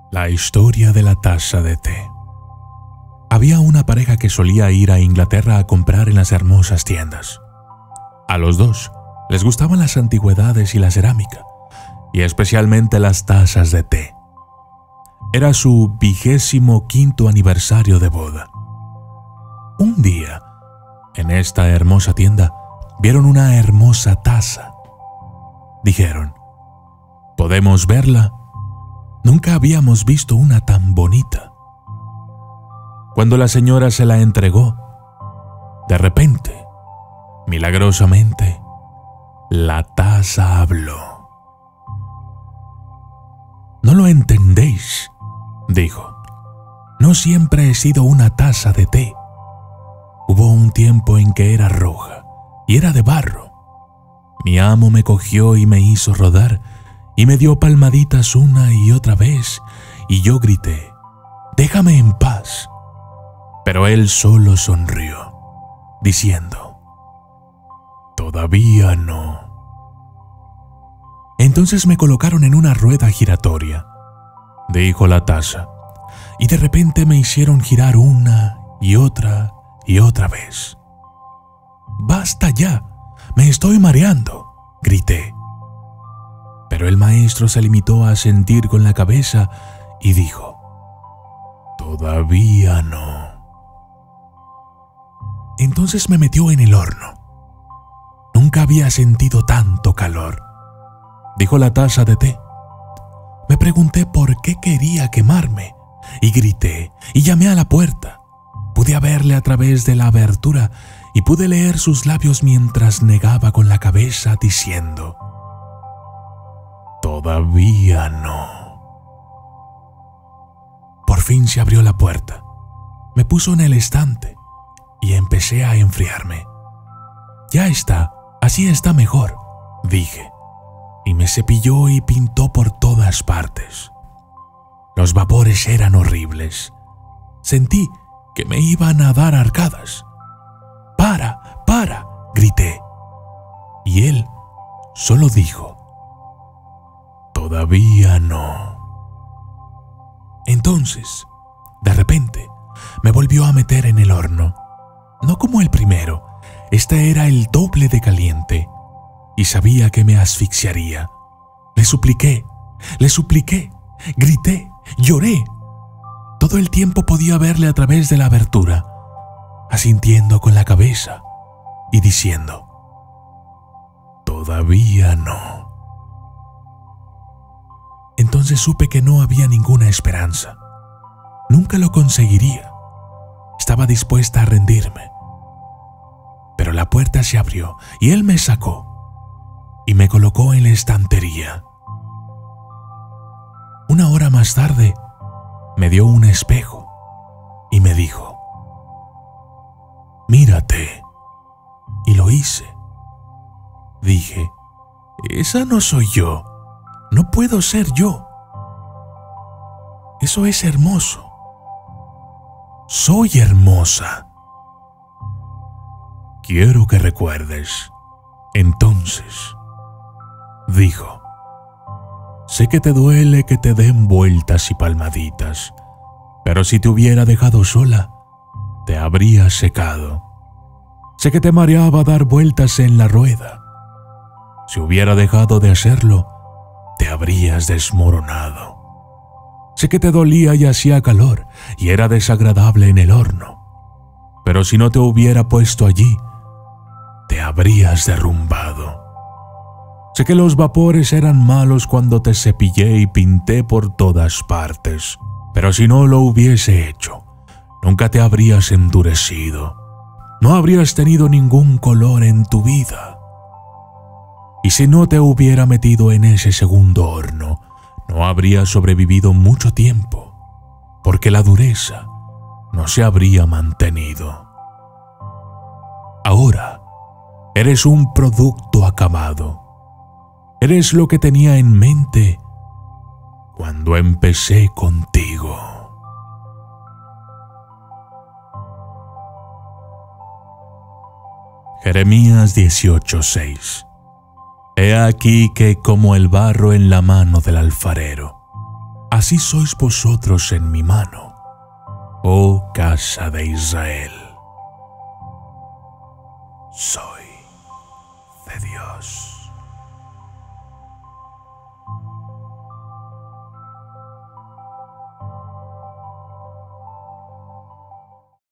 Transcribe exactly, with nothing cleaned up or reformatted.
La historia de la taza de té. Había una pareja que solía ir a Inglaterra a comprar en las hermosas tiendas. A los dos les gustaban las antigüedades y la cerámica, y especialmente las tazas de té. Era su vigésimo quinto aniversario de boda. Un día, en esta hermosa tienda, vieron una hermosa taza. Dijeron: ¿podemos verla? Nunca habíamos visto una tan bonita. Cuando la señora se la entregó, de repente, milagrosamente, la taza habló. «No lo entendéis», dijo. «No siempre he sido una taza de té. Hubo un tiempo en que era roja y era de barro. Mi amo me cogió y me hizo rodar y me dio palmaditas una y otra vez, y yo grité: «Déjame en paz». Pero él solo sonrió, diciendo: «Todavía no». Entonces me colocaron en una rueda giratoria, dijo la taza, y de repente me hicieron girar una y otra y otra vez. «¡Basta ya! ¡Me estoy mareando!», grité. Pero el maestro se limitó a asentir con la cabeza y dijo: «Todavía no». Entonces me metió en el horno. Nunca había sentido tanto calor, dijo la taza de té. Me pregunté por qué quería quemarme y grité y llamé a la puerta. Pude verle a través de la abertura y pude leer sus labios mientras negaba con la cabeza diciendo: «Todavía no». Por fin se abrió la puerta. Me puso en el estante y empecé a enfriarme. «Ya está, así está mejor», dije, y me cepilló y pintó por todas partes. Los vapores eran horribles. Sentí que me iban a dar arcadas. «¡Para, para!», grité. Y él solo dijo: «Todavía no». Entonces, de repente, me volvió a meter en el horno. No como el primero, este era el doble de caliente, y sabía que me asfixiaría. Le supliqué, le supliqué, grité, lloré. Todo el tiempo podía verle a través de la abertura, asintiendo con la cabeza y diciendo: «Todavía no». Entonces supe que no había ninguna esperanza. Nunca lo conseguiría. Estaba dispuesta a rendirme. Pero la puerta se abrió y él me sacó y me colocó en la estantería. Una hora más tarde, me dio un espejo y me dijo: «Mírate». Y lo hice. Dije: «Esa no soy yo. No puedo ser yo. Eso es hermoso. Soy hermosa». «Quiero que recuerdes». Entonces, dijo: «Sé que te duele que te den vueltas y palmaditas, pero si te hubiera dejado sola, te habrías secado. Sé que te mareaba dar vueltas en la rueda. Si hubiera dejado de hacerlo, te habrías desmoronado. Sé que te dolía y hacía calor y era desagradable en el horno, pero si no te hubiera puesto allí, te habrías derrumbado. Sé que los vapores eran malos cuando te cepillé y pinté por todas partes, pero si no lo hubiese hecho, nunca te habrías endurecido. No habrías tenido ningún color en tu vida. Y si no te hubiera metido en ese segundo horno, no habrías sobrevivido mucho tiempo, porque la dureza no se habría mantenido. Ahora, eres un producto acabado. Eres lo que tenía en mente cuando empecé contigo». Jeremías dieciocho seis. He aquí que como el barro en la mano del alfarero, así sois vosotros en mi mano, oh casa de Israel. Soy